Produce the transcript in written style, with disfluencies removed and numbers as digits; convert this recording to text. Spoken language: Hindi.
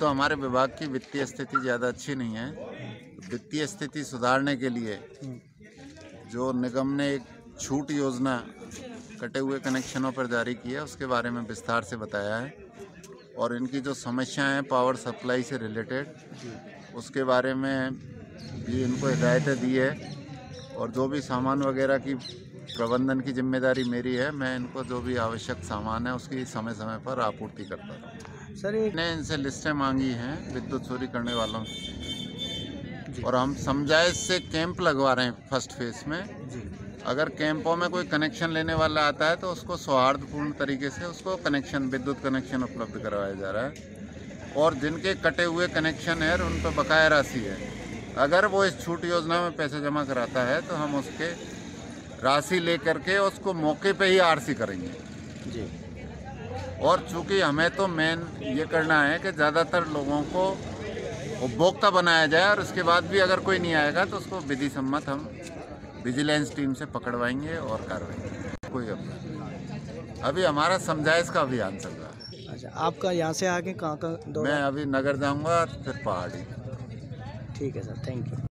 हमारे विभाग की वित्तीय स्थिति ज़्यादा अच्छी नहीं है। वित्तीय स्थिति सुधारने के लिए जो निगम ने एक छूट योजना कटे हुए कनेक्शनों पर जारी की है, उसके बारे में विस्तार से बताया है। और इनकी जो समस्याएं हैं पावर सप्लाई से रिलेटेड, उसके बारे में भी इनको हिदायतें दी है। और जो भी सामान वगैरह की प्रबंधन की जिम्मेदारी मेरी है। मैं इनको जो भी आवश्यक सामान है उसकी समय समय पर आपूर्ति करता हूँ। सर ने इनसे लिस्टें मांगी हैं विद्युत चोरी करने वालों की, और हम समझाइश से कैंप लगवा रहे हैं फर्स्ट फेज में। अगर कैंपों में कोई कनेक्शन लेने वाला आता है तो उसको सौहार्दपूर्ण तरीके से उसको कनेक्शन, विद्युत कनेक्शन उपलब्ध करवाया जा रहा है। और जिनके कटे हुए कनेक्शन है और उन पर बकाया राशि है, अगर वो इस छूट योजना में पैसे जमा कराता है तो हम उसके राशि लेकर के उसको मौके पे ही आरसी करेंगे जी। और चूंकि हमें तो मेन ये करना है कि ज़्यादातर लोगों को उपभोक्ता बनाया जाए, और उसके बाद भी अगर कोई नहीं आएगा तो उसको विधि सम्मत हम विजिलेंस टीम से पकड़वाएंगे और कार्रवाई। कोई अभी हमारा समझाइश का अभियान चल रहा है। अच्छा, आपका यहाँ से आगे कहाँ का दौरा? मैं अभी नगर जाऊँगा, फिर पहाड़ी। ठीक है सर, थैंक यू।